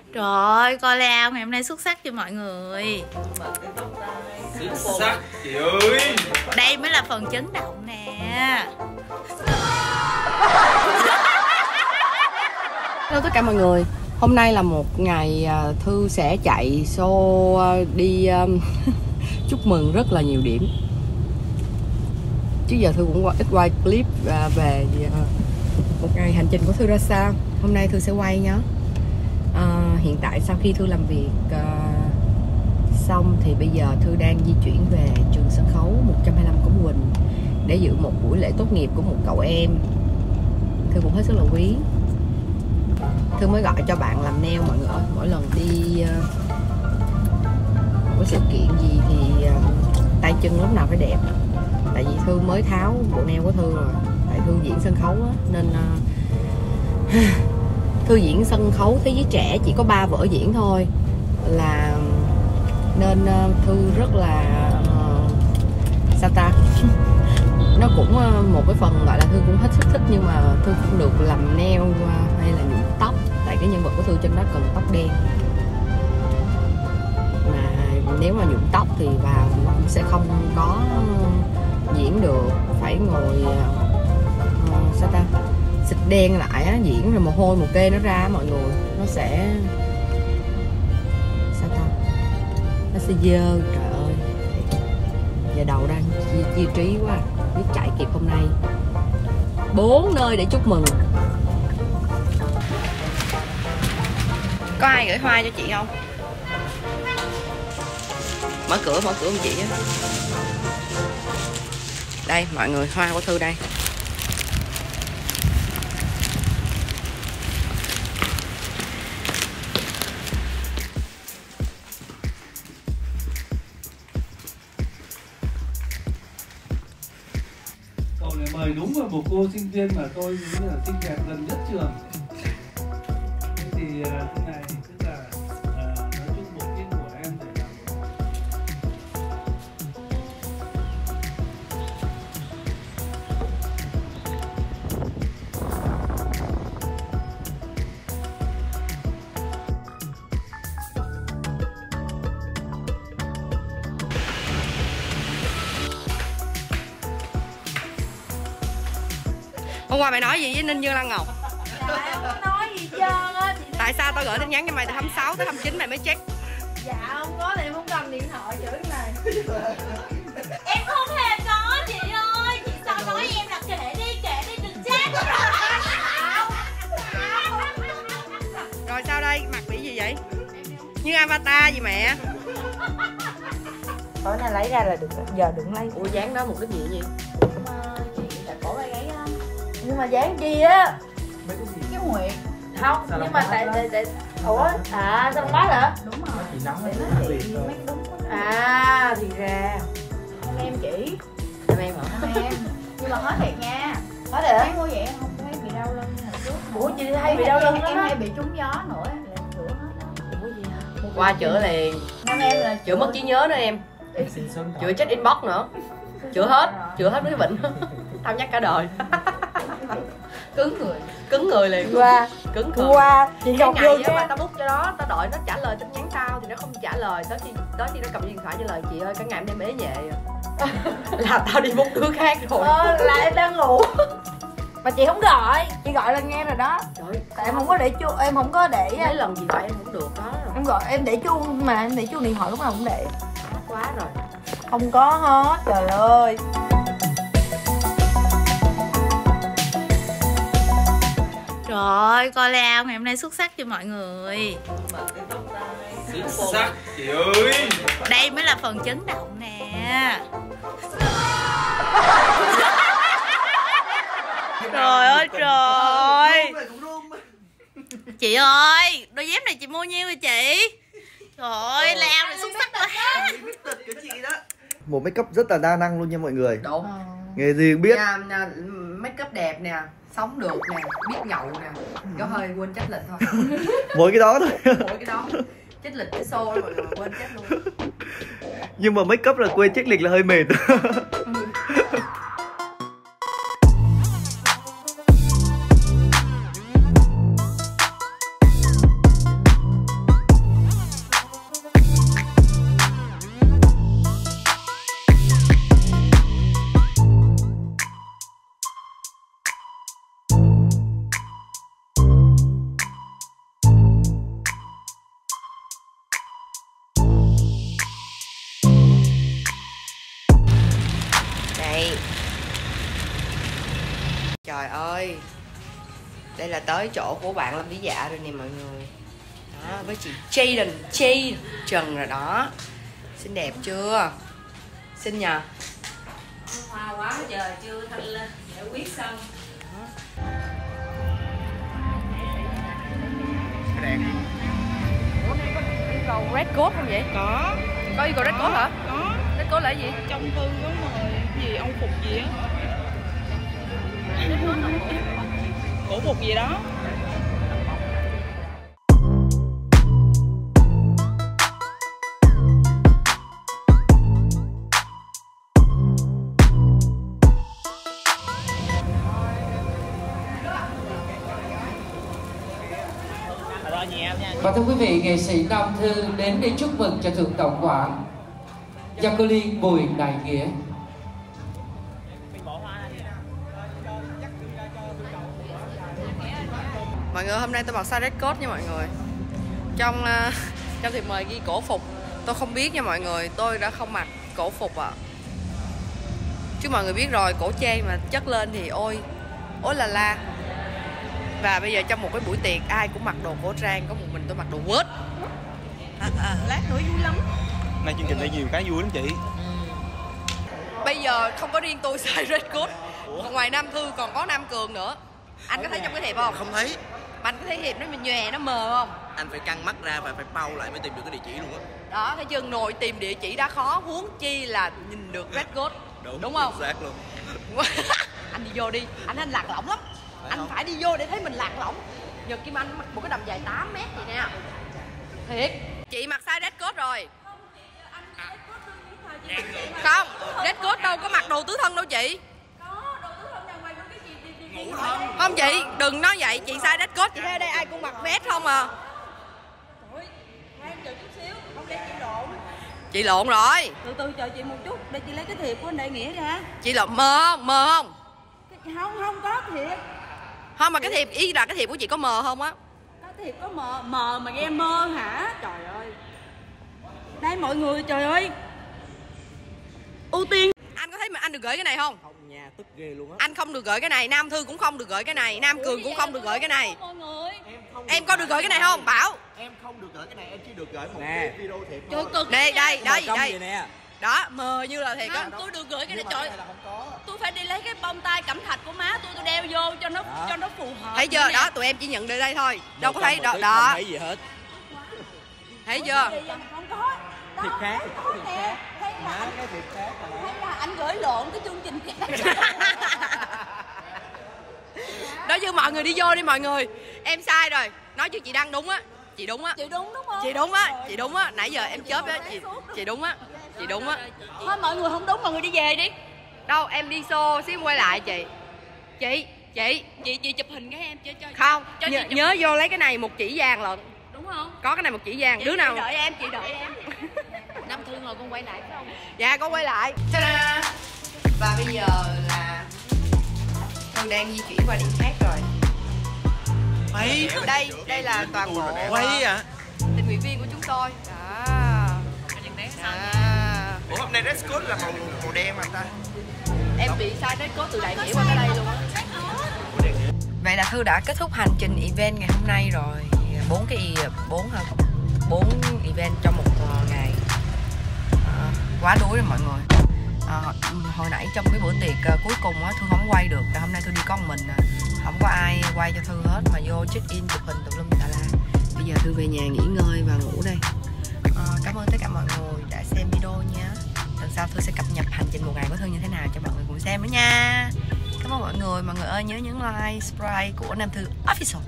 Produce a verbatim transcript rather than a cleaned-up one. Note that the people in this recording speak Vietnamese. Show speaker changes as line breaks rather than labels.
Trời ơi, coi layout ngày hôm nay xuất sắc cho mọi người.
Xuất sắc chị ơi.
Đây mới là phần chấn động nè.
Hello tất cả mọi người. Hôm nay là một ngày Thư sẽ chạy show đi um, chúc mừng rất là nhiều điểm. Trước giờ Thư cũng ít quay clip uh, về uh, một ngày hành trình của Thư ra sao. Hôm nay Thư sẽ quay nhé. Uh, hiện tại sau khi Thư làm việc uh, xong thì bây giờ Thư đang di chuyển về trường sân khấu một trăm hai mươi lăm Cống Quỳnh để dự một buổi lễ tốt nghiệp của một cậu em Thư cũng hết sức là quý. Thư mới gọi cho bạn làm nail mọi người. Mỗi lần đi uh, một cái sự kiện gì thì uh, tay chân lúc nào phải đẹp. Tại vì Thư mới tháo bộ nail của Thư rồi. Tại Thư diễn sân khấu á, nên uh, Thư diễn sân khấu thế giới trẻ chỉ có ba vở diễn thôi, là nên uh, Thư rất là uh, sao ta nó cũng uh, một cái phần gọi là Thư cũng hết sức thích, nhưng mà Thư cũng được làm nail uh, hay là nhuộm tóc, tại cái nhân vật của Thư trên đó cần tóc đen, mà nếu mà nhuộm tóc thì vào nó cũng sẽ không có diễn được, phải ngồi uh, sao ta xịt đen lại á, diễn rồi mồ hôi mồ kê nó ra mọi người, nó sẽ sao ta nó sẽ dơ. Trời ơi, giờ đầu đang chia, chia trí quá, biết chạy kịp hôm nay. Bốn nơi để chúc mừng. Có ai gửi hoa cho chị không? Mở cửa, mở cửa của chị á. Đây mọi người, hoa của Thư đây.
Cậu lại mời đúng vào một cô sinh viên mà tôi nghĩ là xinh đẹp gần nhất trường. Thế thì thế này tức là uh, nói chung bộ phim của em để làm
Hôm qua mày nói gì với Ninh Dương Lan Ngọc?
Dạ em không nói gì trơn á.
Tại sao tao gửi tin nhắn cho mày từ hai mươi sáu tới hai mươi chín mày mới check?
Dạ không có thì em không cầm điện thoại chửi này. Em không hề có chị ơi. Chị sao nói em là kệ đi, kệ đi đừng chat.
Rồi sao đây? Mặt bị gì vậy? Như avatar gì mẹ?
Tối nay lấy ra là được, giờ đừng lấy.
Ủa dán đó mục đích gì vậy?
Chị đã cổ vai gáy á. Nhưng mà dán chi á? Cái nguyệt. Không, sao nhưng mà tại tại tại ủa à sao không hả? Đúng rồi. Chị nóng để nói chị mấy cái đúng. À thì ra. Em em chỉ.
Em em hả?
Em. Nhưng mà hết thiệt nha. Hết rồi. Thấy mua vậy em không thấy bị đau lưng hồi trước. Ủa chị hay bị đau lưng lắm. Em hay bị trúng gió nữa. Chữa hết đó. Ủa gì hả?
Qua chữa liền.
Năm em là
Chữa mất trí nhớ nữa em. Chữa check inbox nữa. Chữa hết, chữa hết mấy cái bệnh. Tao nhắc cả đời.
cứng người.
Cứng người liền.
Qua.
Cứng người.
Qua.
Chị cái ngày á mà tao book cho đó, tao đợi nó trả lời tin nhắn tao thì nó không trả lời. Tới khi tới khi nó cầm điện thoại trả lời chị ơi cả ngày em đem ế về. Là tao đi book đứa khác rồi.
Ờ là em đang ngủ. Mà chị không gọi, chị gọi là nghe rồi đó.
Trời,
tại em không có để chuông, em không có để
mấy lần gì vậy em cũng được đó.
Em gọi em để chuông mà em để chuông điện thoại lúc nào cũng để.
Quá rồi.
Không có hết, trời ơi. Trời ơi, coi layout ngày hôm nay xuất sắc cho mọi người.
xuất sắc chị ơi.
Đây mới là phần chấn động nè. Trời ơi trời. Chị ơi, đôi dép này chị mua nhiêu vậy chị? Trời ơi, layout này xuất sắc quá.
Một make up rất là đa năng luôn nha mọi người.
Đúng.
Nghề gì cũng biết.
Nhà, nhà, make up đẹp nè, sống được nè, biết nhậu nè. Có hơi quên trách lịch thôi.
Mỗi cái đó thôi.
Mỗi cái đó. Trách lịch cái show rồi mà quên trách luôn.
Nhưng mà make up là quên trách lịch là hơi mệt.
tới chỗ của bạn làm lý dạ rồi nè mọi người. Đó, với chị Jaden, Jaden Trần rồi đó. Xinh đẹp chưa? Xinh nhờ. Hoa quá giờ chưa thanh lên giải quyết xong.
Đẹp.
Ủa nay có yêu cầu red coat không vậy?
Có.
Có yêu cầu red coat hả?
Có.
Red coat là gì?
Trong thư có mời gì ông phục gì á. Cổ phục gì đó.
Và thưa quý vị, nghệ sĩ Nam Thư đến để chúc mừng cho thượng tổng quản Jacqueline Bùi Đại Nghĩa.
Mọi người, hôm nay tôi mặc size red coat nha mọi người. Trong uh, trong thiệp mời ghi cổ phục. Tôi không biết nha mọi người, tôi đã không mặc cổ phục ạ. À. Chứ mọi người biết rồi, cổ trang mà chất lên thì ôi ôi là la. Và bây giờ trong một cái buổi tiệc ai cũng mặc đồ cổ trang, có một mình tôi mặc đồ vớt.
À, à, lát nữa vui lắm.
Nay chương trình đây nhiều cái vui lắm chị.
Ừ. Bây giờ không có riêng tôi xài red coat. Còn ngoài Nam Thư còn có Nam Cường nữa. Anh có thấy trong cái thiệp không?
Không thấy.
Mà anh có thấy thiệp nó nhòe, nó mờ không?
Anh phải căng mắt ra và phải bao lại mới tìm được cái địa chỉ luôn á.
Đó, thấy chưa, nội tìm địa chỉ đã khó, huống chi là nhìn được red coat. Đúng, đúng không?
Xác luôn.
Anh đi vô đi, anh anh lạc lõng lắm. Phải anh không? Phải đi vô để thấy mình lạc lõng. Giờ Kim Anh mặc một cái đầm dài tám mét vậy nè. Thiệt. Chị mặc size red coat rồi. Không, red coat đâu có mặc đồ tứ thân đâu chị. Không chị, đừng nói vậy, chị size red coat, chị thấy ở đây ai cũng mặc vest không à. Chị lộn rồi.
Từ từ chờ chị một chút, để chị lấy cái thiệp của anh Đại Nghĩa ra.
Chị lộn mờ không? Mờ không?
Không, không có thiệp.
Không, mà cái thiệp, ý là cái thiệp của chị có mờ không á?
Có thiệp có mờ, mờ mà nghe mơ hả? Trời ơi. Đây mọi người, trời ơi. Ưu tiên.
Anh có thấy mà anh được gửi cái này không?
Không nha, tức ghê luôn á.
Anh không được gửi cái này, Nam Thư cũng không được gửi cái này, Nam Cường cũng không được gửi cái này. Em có được gửi cái này không? Bảo.
Em không được gửi cái này, em chỉ được gửi một cái video thiệp
thôi. Trời cực.
Đây, đây, đây, đây.
Nè.
Đó, mờ như là thiệt á.
Tôi được gửi cái này, trời. Tôi phải đi lấy cái bông tai cẩm thạch của má tôi, tôi đeo vô cho nó đó. Cho nó phù hợp.
Thấy chưa? Đó, tụi em chỉ nhận đây đây thôi. Đâu có thấy đó. Đó.
Không thấy gì hết.
Thấy chưa?
Không có.
Thiệp khác, thiệp khác.
Thấy là anh,
cái thiệp khác
thấy là anh gửi lộn cái chương trình khác.
Nói chứ mọi người đi vô đi mọi người. Em sai rồi. Nói chứ chị Đăng đúng á. Chị đúng á.
Chị đúng đúng không?
Chị đúng á, chị đúng á. Nãy giờ em chớp á, chị chị đúng á. Chị đúng á.
Thôi mọi người không đúng, mọi người đi về đi.
Đâu, em đi xô xíu quay lại chị. Chị, chị,
chị chị chụp hình cái em cho cho.
Không,
cho
nhớ, nhớ vô lấy cái này một chỉ vàng lận.
Đúng không?
Có cái này một chỉ vàng,
Chị,
đứa nào
chị đợi em, chị đợi em. Nam Thư ngồi con quay lại phải không?
Dạ con quay lại. Ta-da! Và bây giờ là Thư đang di chuyển qua điểm khác rồi.
Quay.
Đây, đây là toàn bộ
Quay à?
tình nguyện viên của chúng tôi. Đó. Đó.
Ủa hôm nay dress code là màu màu đen mà ta?
Em bị sai dress code từ Đại Nghĩa qua tới đây luôn á. Vậy là Thư đã kết thúc hành trình event ngày hôm nay rồi. Bốn cái bốn hả? Bốn event trong một ngày. À, quá đuối rồi mọi người. À, hồi nãy trong cái bữa tiệc uh, cuối cùng á, Thư không quay được. Hôm nay Thư đi có một mình à. Không có ai quay cho Thư hết mà vô check in chụp hình tùm lum tà la. Bây giờ Thư về nhà nghỉ ngơi và ngủ đây. À, cảm ơn tất cả mọi người đã xem video nha. Lần sau Thư sẽ cập nhật hành trình một ngày của Thư như thế nào cho mọi người cùng xem nữa nha. Cảm ơn mọi người. Mọi người ơi nhớ nhấn like, subscribe của Nam Thư Official.